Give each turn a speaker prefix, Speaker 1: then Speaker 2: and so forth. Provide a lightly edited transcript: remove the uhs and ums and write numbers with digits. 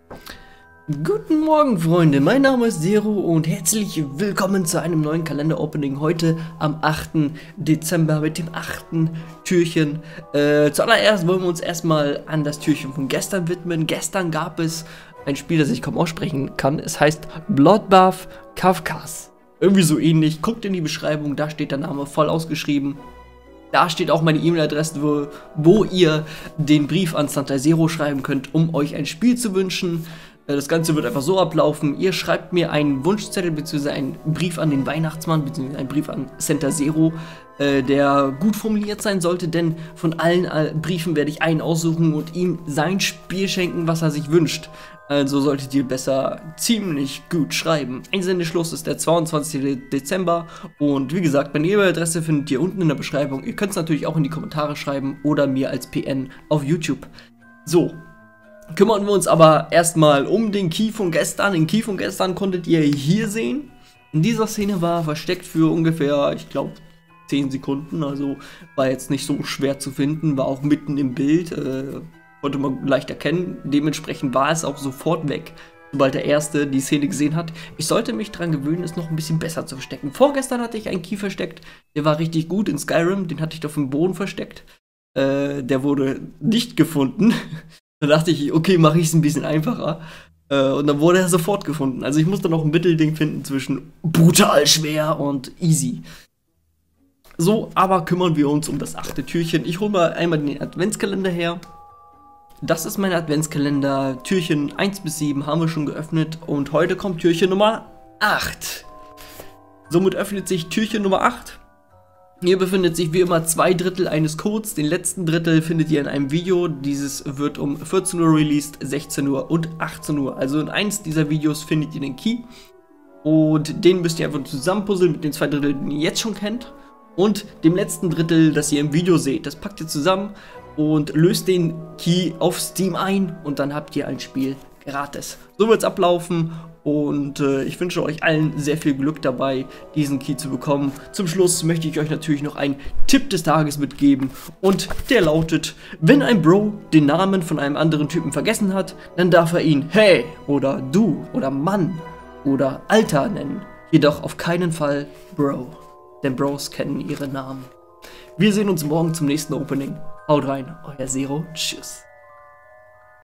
Speaker 1: Guten Morgen, Freunde, mein Name ist Zero und herzlich willkommen zu einem neuen Kalender-Opening heute am 8. Dezember mit dem 8. Türchen. Zuallererst wollen wir uns erstmal an das Türchen von gestern widmen. Gestern gab es ein Spiel, das ich kaum aussprechen kann. Es heißt Bloodbath Kafkas. Irgendwie so ähnlich. Guckt in die Beschreibung, da steht der Name voll ausgeschrieben. Da steht auch meine E-Mail-Adresse, wo ihr den Brief an Santa Zero schreiben könnt, um euch ein Spiel zu wünschen. Das Ganze wird einfach so ablaufen. Ihr schreibt mir einen Wunschzettel bzw. einen Brief an den Weihnachtsmann bzw. einen Brief an Santa Zero, der gut formuliert sein sollte, denn von allen Briefen werde ich einen aussuchen und ihm sein Spiel schenken, was er sich wünscht. Also solltet ihr besser ziemlich gut schreiben. Einsendeschluss ist der 22. Dezember und wie gesagt, meine E-Mail-Adresse findet ihr unten in der Beschreibung. Ihr könnt es natürlich auch in die Kommentare schreiben oder mir als PN auf YouTube. So. Kümmern wir uns aber erstmal um den Key von gestern. Den Key von gestern konntet ihr hier sehen. In dieser Szene war versteckt für ungefähr, ich glaube, 10 Sekunden. Also war jetzt nicht so schwer zu finden, war auch mitten im Bild. Konnte man leicht erkennen. Dementsprechend war es auch sofort weg, sobald der Erste die Szene gesehen hat. Ich sollte mich daran gewöhnen, es noch ein bisschen besser zu verstecken. Vorgestern hatte ich einen Key versteckt. Der war richtig gut in Skyrim. Den hatte ich auf dem Boden versteckt. Der wurde nicht gefunden. Da dachte ich, okay, mache ich es ein bisschen einfacher. Und dann wurde er sofort gefunden. Also ich musste noch ein Mittelding finden zwischen brutal schwer und easy. So, aber kümmern wir uns um das 8. Türchen. Ich hole mal einmal den Adventskalender her. Das ist mein Adventskalender. Türchen 1 bis 7 haben wir schon geöffnet. Und heute kommt Türchen Nummer 8. Somit öffnet sich Türchen Nummer 8. Hier befindet sich wie immer 2/3 eines Codes, den letzten Drittel findet ihr in einem Video, dieses wird um 14 Uhr released, 16 Uhr und 18 Uhr, also in eins dieser Videos findet ihr den Key und den müsst ihr einfach zusammenpuzzeln mit den 2/3, den ihr jetzt schon kennt und dem letzten Drittel, das ihr im Video seht, das packt ihr zusammen und löst den Key auf Steam ein und dann habt ihr ein Spiel gratis. So wird es ablaufen. Und ich wünsche euch allen sehr viel Glück dabei, diesen Key zu bekommen. Zum Schluss möchte ich euch natürlich noch einen Tipp des Tages mitgeben. Und der lautet, wenn ein Bro den Namen von einem anderen Typen vergessen hat, dann darf er ihn Hey oder Du oder Mann oder Alter nennen. Jedoch auf keinen Fall Bro, denn Bros kennen ihre Namen. Wir sehen uns morgen zum nächsten Opening. Haut rein, euer Zero. Tschüss.